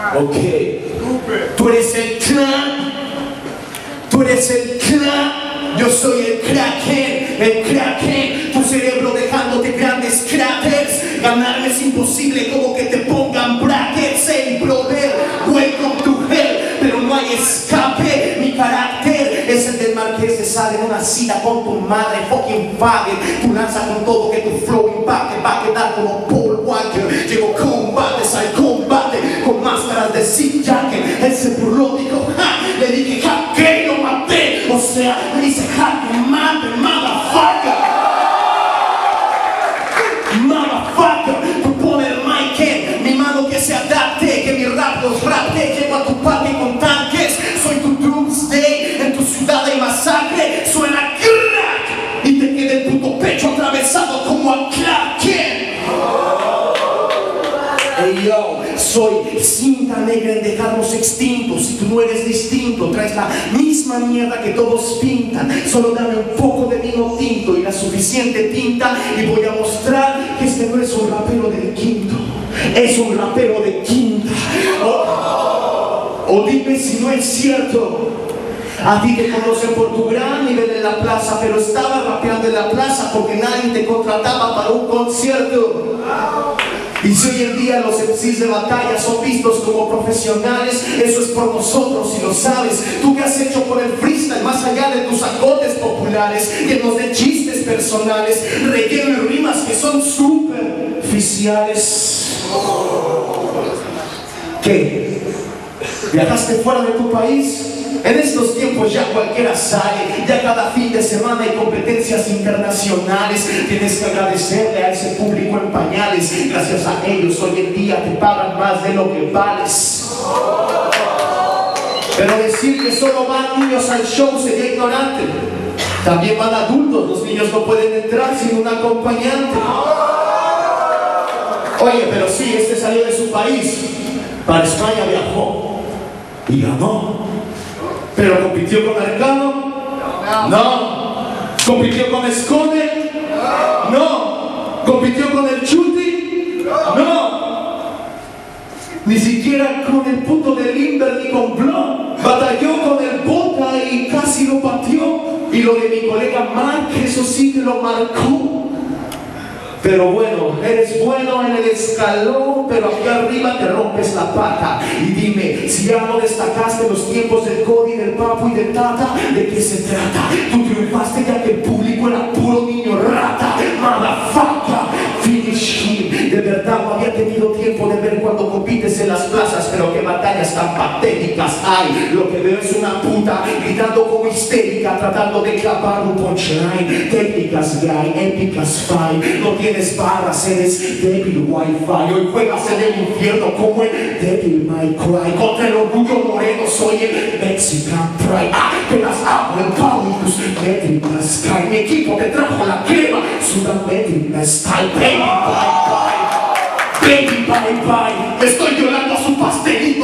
Ok. Tú eres el clan. Tú eres el clan. Yo soy el Kraken. El Kraken. Tu cerebro dejándote grandes cráteres. Ganarme es imposible, como que te pongan brackets. Hey brother, welcome to hell. Pero no hay escape. Mi carácter es el del Marqués de Sade en una cita con tu madre. Fucking faggot. Tú lanzas con todo que tu flow impacte. Va a quedar como Paul Walker. Llego combates al combate con máscaras de Sid Jacket. Él se burló, dijo, ja. Le dije, ja, que lo maté. O sea, me dice, ja, que mate, motherfucker. Motherfucker. Tú pones el mic en mi mano que se adapte. Que mi rap los rapte. Llego a tu party con tanques. Soy tu doomsday. En tu ciudad hay masacre. Suena crack. Y te queda el puto pecho atravesado como a Clark Kent. Hey yo, soy cinta negra en dejarnos extintos. Si tú no eres distinto, traes la misma mierda que todos pintan. Solo dame un poco de vino tinto y la suficiente tinta y voy a mostrar que este no es un rapero del quinto, es un rapero de quinta. O dime si no es cierto. A ti te conocen por tu gran nivel en la plaza, pero estabas rapeando en la plaza porque nadie te contrataba para un concierto. Y si hoy en día los MCs de batalla son vistos como profesionales, eso es por nosotros y lo sabes. Tú que has hecho por el freestyle más allá de tus acotes populares, llenos de chistes personales, relleno y rimas que son superficiales. ¿Qué? ¿Viajaste fuera de tu país? En estos tiempos ya cualquiera sale, ya cada fin de semana hay competencias internacionales. Tienes que agradecerle a ese público en pañales. Gracias a ellos hoy en día te pagan más de lo que vales. Pero decir que solo van niños al show sería ignorante. También van adultos, los niños no pueden entrar sin un acompañante. Oye, pero sí, este salió de su país, para España viajó y ganó. ¿Pero compitió con Arcano? No. ¿Compitió con Esconde? No. ¿Compitió con el Chuti? No. Ni siquiera con el puto de Limber ni con Blon. Batalló con el Bota y casi lo pateó. Y lo de mi colega Mark, eso sí que lo marcó. Pero bueno, eres bueno en el escalón, pero aquí arriba te rompes la pata. Y dime, si ya no destacaste en los tiempos del Cody, del Papu y del Tata, ¿de qué se trata? Tú triunfaste ya que el público era puro niño rata. Motherfucker, finish him. De verdad no había tenido tiempo de ver cuando compites en las plazas, pero qué batallas tan patéticas hay. Lo que veo es una puta gritando como histérica, tratando de clavar un punchline. Técnicas guy, épicas fight. No tienes barras, eres débil wifi. Hoy juegas en el infierno como el Devil May Cry. Contra el orgullo moreno soy el Mexican Pride. Apenas hablo en Paulus, métrica Sky. Mi equipo te trajo la crema, Sudamérica Style. Baby bye bye, baby bye bye. Me estoy llorando a su pastelito.